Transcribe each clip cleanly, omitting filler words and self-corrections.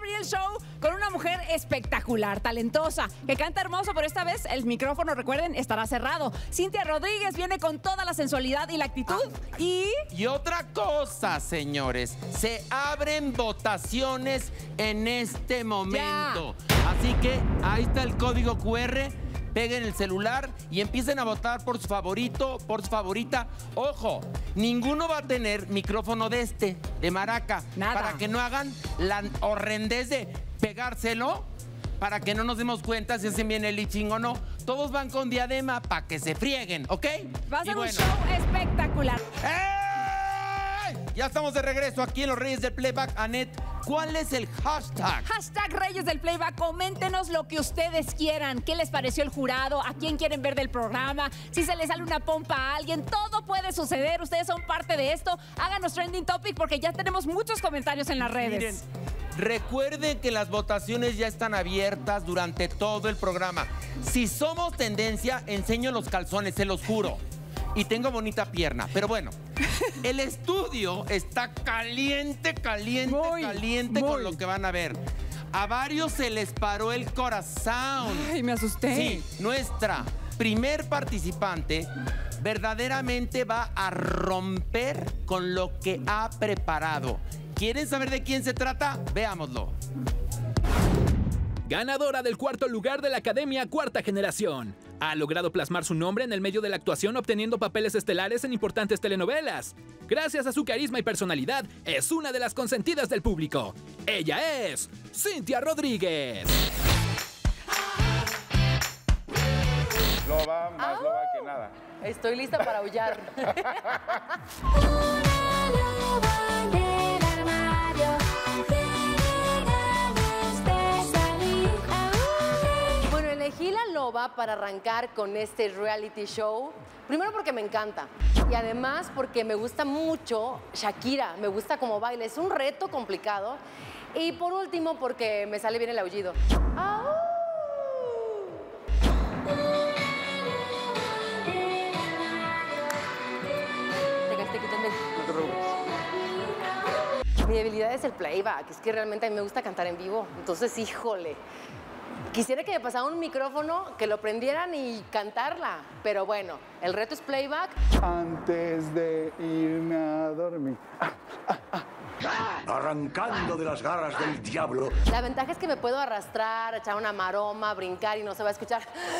abrir el show con una mujer espectacular, talentosa, que canta hermoso, pero esta vez el micrófono, recuerden, estará cerrado. Cintia Rodríguez viene con toda la sensualidad y la actitud y otra cosa, señores, se abren votaciones en este momento. Así que ahí está el código QR. Peguen el celular y empiecen a votar por su favorito, por su favorita. Ojo, ninguno va a tener micrófono de maraca. Nada. Para que no hagan la horrendez de pegárselo, para que no nos demos cuenta si hacen bien el lip-sync o no. Todos van con diadema para que se frieguen, ¿ok? va a ser un show espectacular. ¡Ey! Ya estamos de regreso aquí en Los Reyes del Playback. Anet, ¿cuál es el hashtag? Hashtag Reyes del Playback. Coméntenos lo que ustedes quieran. ¿Qué les pareció el jurado? ¿A quién quieren ver del programa? Si se les sale una pompa a alguien. Todo puede suceder. Ustedes son parte de esto. Háganos trending topic porque ya tenemos muchos comentarios en las redes. Miren, recuerden que las votaciones ya están abiertas durante todo el programa. Si somos tendencia, enseño los calzones, se los juro. Y tengo bonita pierna. Pero bueno, el estudio está caliente con lo que van a ver. A varios se les paró el corazón. Ay, me asusté. Sí, nuestra primer participante verdaderamente va a romper con lo que ha preparado. ¿Quieren saber de quién se trata? Veámoslo. Ganadora del cuarto lugar de la Academia Cuarta Generación. Ha logrado plasmar su nombre en el medio de la actuación obteniendo papeles estelares en importantes telenovelas. Gracias a su carisma y personalidad, es una de las consentidas del público. Ella es Cintia Rodríguez. Loba, más loba que nada. Estoy lista para aullar. Bueno, elegí la loba para arrancar con este reality show. Primero porque me encanta y además porque me gusta mucho Shakira, me gusta cómo baila, es un reto complicado. Y por último porque me sale bien el aullido. ¡Au! No te preocupes. Mi debilidad es el playback, es que realmente a mí me gusta cantar en vivo. Entonces, híjole, quisiera que me pasara un micrófono, que lo prendieran y cantarla. Pero bueno, el reto es playback. Antes de irme a dormir. Arrancando de las garras del diablo. La ventaja es que me puedo arrastrar, echar una maroma, brincar y no se va a escuchar.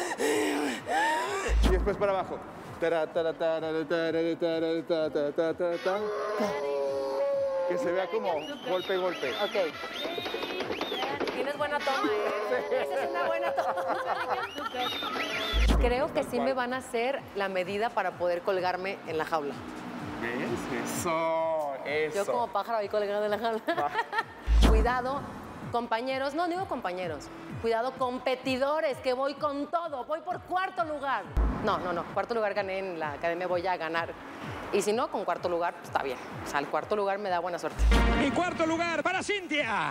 Y después para abajo. Tara, tara, tara, tara, tara, tara, tara, tara, tara. Que se vea como golpe, golpe. Ok. Tienes buena toma, ¿eh? Esa es una buena toma. Creo que sí me van a hacer la medida para poder colgarme en la jaula. ¿Ves? Eso. Yo como pájaro ahí colgado en la jaula. Cuidado, compañeros. No, digo compañeros. Cuidado, competidores, que voy con todo. Voy por cuarto lugar. No. Cuarto lugar gané en la academia, voy a ganar. Y si no, con cuarto lugar, pues está bien. O sea, el cuarto lugar me da buena suerte. Y cuarto lugar para Cintia.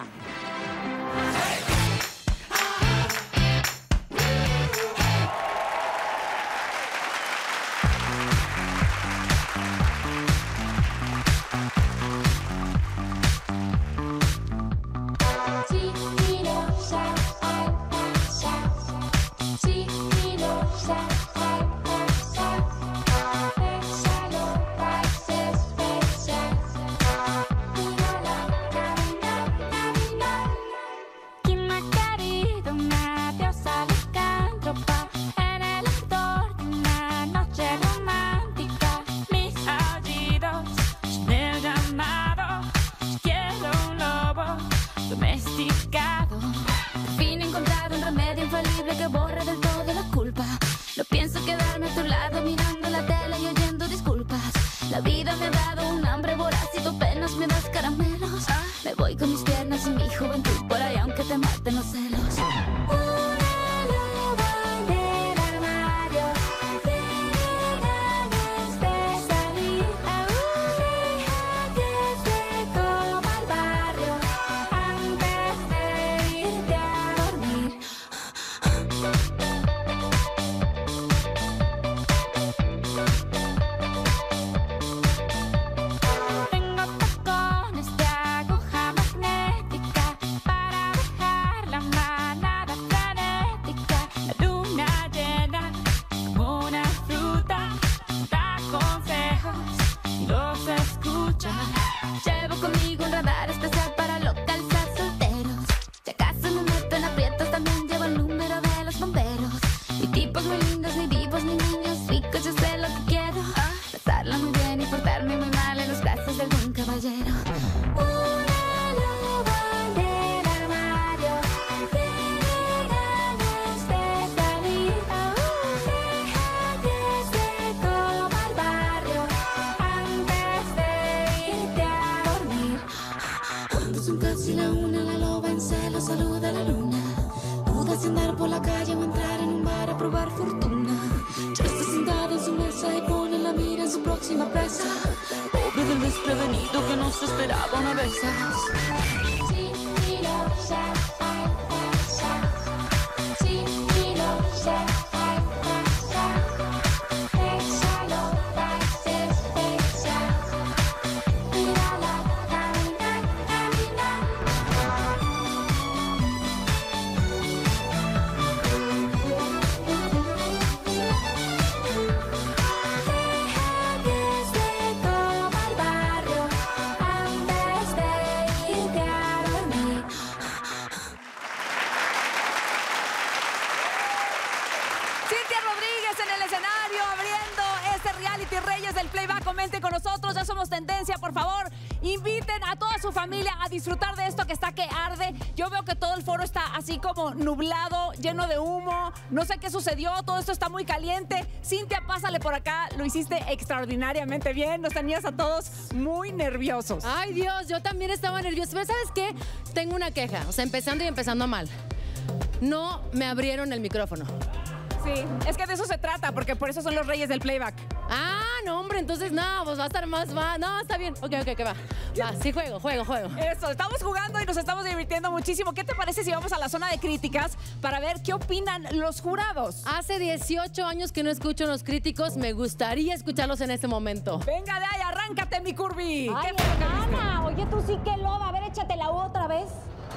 La vida me ha dado un hambre voraz y tú apenas me das caramelos. Me voy con mis piernas y mi juventud por ahí aunque te maten los celos. celo saluda la luna. Duda si andar por la calle o entrar en un bar a probar fortuna. Ya está sentado en su mesa y pone la mira en su próxima presa. Pobre del desprevenido que no se esperaba una vez. Tendencia, por favor, inviten a toda su familia a disfrutar de esto que está que arde. Yo veo que todo el foro está así como nublado, lleno de humo. No sé qué sucedió, todo esto está muy caliente. Cintia, pásale por acá, lo hiciste extraordinariamente bien. Nos tenías a todos muy nerviosos. Ay, Dios, yo también estaba nerviosa. Pero ¿sabes qué? Tengo una queja, o sea, empezando mal. No me abrieron el micrófono. Sí, es que de eso se trata, porque por eso son los reyes del playback. Ah, no, hombre, entonces no, pues va a estar más, va. No, está bien. Ok, va. Va, sí, juego. Eso, estamos jugando y nos estamos divirtiendo muchísimo. ¿Qué te parece si vamos a la zona de críticas para ver qué opinan los jurados? Hace 18 años que no escucho a los críticos, me gustaría escucharlos en este momento. Venga de ahí, arráncate, mi Curvy. Ay, hermana, oye, tú sí que loba. A ver, échate la U otra vez.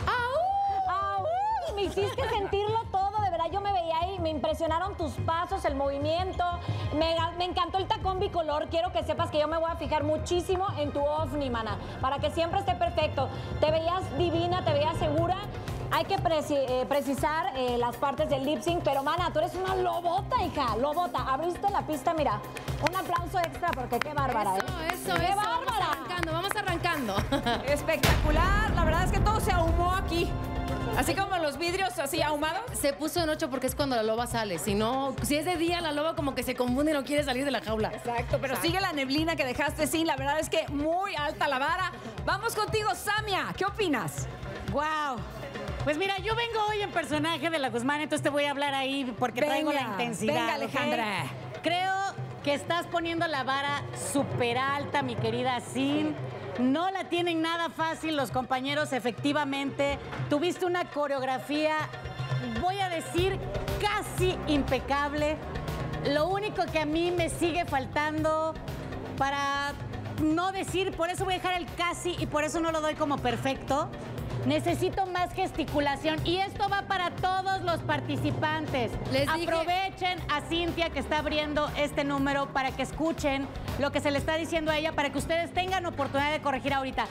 ¡Au! ¡Au! Me hiciste sentirlo todo, de verdad. Yo me veía ahí, me impresionaron tus pasos, el movimiento. Me encantó el tacón bicolor. Quiero que sepas que yo me voy a fijar muchísimo en tu ovni, mana, para que siempre esté perfecto. Te veías divina, te veías segura. Hay que precisar las partes del lip sync, pero, mana, tú eres una lobota, hija, lobota. Abriste la pista, mira. Un aplauso extra porque qué bárbara, Eso. ¡Qué bárbara! Vamos arrancando. Espectacular, la verdad es que todo se ahumó aquí. Así como los vidrios así ahumados. Se puso en 8 porque es cuando la loba sale. Si no, si es de día, la loba como que se confunde y no quiere salir de la jaula. Exacto, pero sigue la neblina que dejaste sin. La verdad es que muy alta la vara. Vamos contigo, Samia. ¿Qué opinas? ¡Wow! Pues mira, yo vengo hoy en personaje de la Guzmán, entonces te voy a hablar ahí porque traigo la intensidad. Venga, Alejandra. ¿Okay? Creo que estás poniendo la vara súper alta, mi querida Sin. No la tienen nada fácil los compañeros, efectivamente. Tuviste una coreografía, voy a decir, casi impecable. Lo único que a mí me sigue faltando para no decir, por eso voy a dejar el casi y por eso no lo doy como perfecto. Necesito más gesticulación y esto va para todos los participantes. Aprovechen a Cintia que está abriendo este número para que escuchen lo que se le está diciendo a ella para que ustedes tengan oportunidad de corregir ahorita.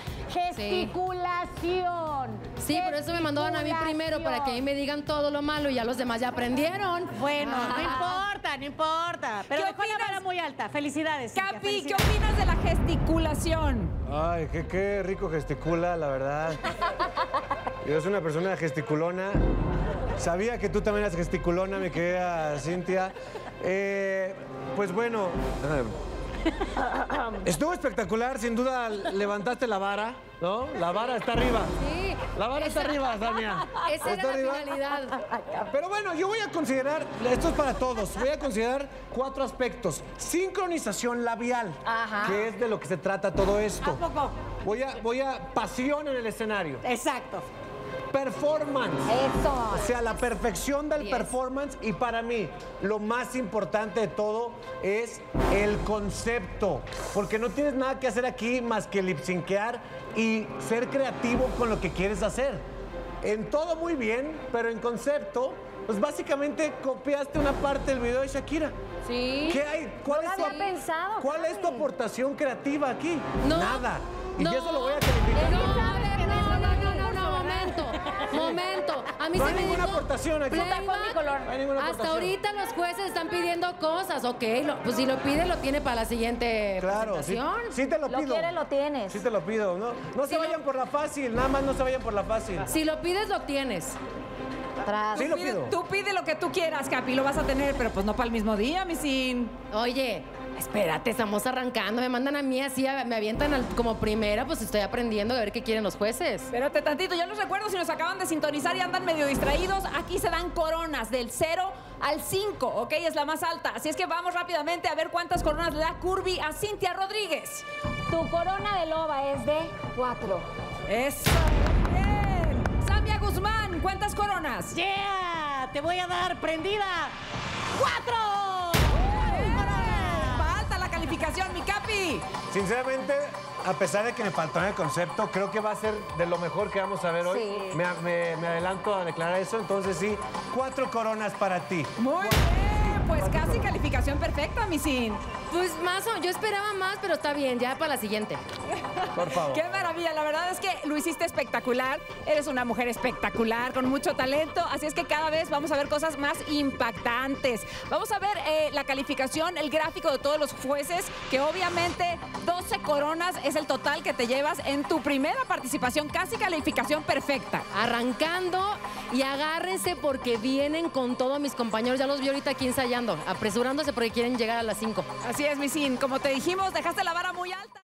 Gesticulación. Sí, por eso me mandaron a mí primero para que ahí me digan todo lo malo y ya los demás ya aprendieron. Bueno, no importa. Pero dejó la vara muy alta. Felicidades, Cintia, Capi, felicidades. ¿qué opinas de la gesticulación? Ay, qué rico gesticula, la verdad. Yo soy una persona gesticulona. Sabía que tú también eras gesticulona, mi querida Cintia. Pues bueno, estuvo espectacular, sin duda levantaste la vara, ¿no? La vara está arriba. Sí. La vara está arriba, Samia. Esa ¿Está era la arriba? finalidad. Pero bueno, yo voy a considerar, esto es para todos, voy a considerar 4 aspectos. Sincronización labial, que es de lo que se trata todo esto. ¿A poco? Voy a pasión en el escenario. Exacto. Performance. Eso. O sea, la perfección del performance. Y para mí, lo más importante de todo es el concepto. Porque no tienes nada que hacer aquí más que lip-syncear y ser creativo con lo que quieres hacer. En todo muy bien, pero en concepto, pues básicamente copiaste una parte del video de Shakira. Sí. ¿Qué hay? ¿Cuál No es lo había pensado, ¿Cuál es tu Javi. aportación creativa aquí? No. Nada. Y No. eso lo voy a calificar. Momento. A mí No se hay me ninguna dijo aportación aquí. playback. No hay ninguna Hasta aportación. ahorita los jueces están pidiendo cosas, ok. Pues si lo pide, lo tiene para la siguiente Claro, sí, presentación. sí te lo Lo pido. quieres, lo tienes. Sí te lo pido, ¿no? No se vayan por la fácil, nada más no se vayan por la fácil. Si lo pides, lo tienes. Tras. Sí lo pido. Tú pide lo que tú quieras, Capi, lo vas a tener, pero pues no para el mismo día, mi Sin. Oye, Espérate, estamos arrancando. Me mandan a mí así, me avientan como primera, pues estoy aprendiendo a ver qué quieren los jueces. Espérate tantito, yo les recuerdo si nos acaban de sintonizar y andan medio distraídos, aquí se dan coronas del 0 al 5, ¿ok? Es la más alta. Así es que vamos rápidamente a ver cuántas coronas le da Curvy a Cintia Rodríguez. Tu corona de loba es de 4. ¡Eso! ¡Bien! Samia Guzmán, ¿cuántas coronas? ¡Yeah! ¡Te voy a dar prendida! 4. Va alta la calificación, mi Capi. Sinceramente, a pesar de que me faltó en el concepto, creo que va a ser de lo mejor que vamos a ver hoy. Sí. Me adelanto a declarar eso, entonces sí, 4 coronas para ti. Muy bien, pues casi calificación perfecta, mi Sin. Pues yo esperaba más, pero está bien, ya para la siguiente. Por favor. Qué maravilla, la verdad es que lo hiciste espectacular. Eres una mujer espectacular, con mucho talento, así es que cada vez vamos a ver cosas más impactantes. Vamos a ver la calificación, el gráfico de todos los jueces, que obviamente 12 coronas es el total que te llevas en tu primera participación, casi calificación perfecta. Arrancando y agárrense porque vienen con todo mis compañeros. Ya los vi ahorita aquí ensayando, apresurándose porque quieren llegar a las 5. Así es, mi Sin, como te dijimos, dejaste la vara muy alta.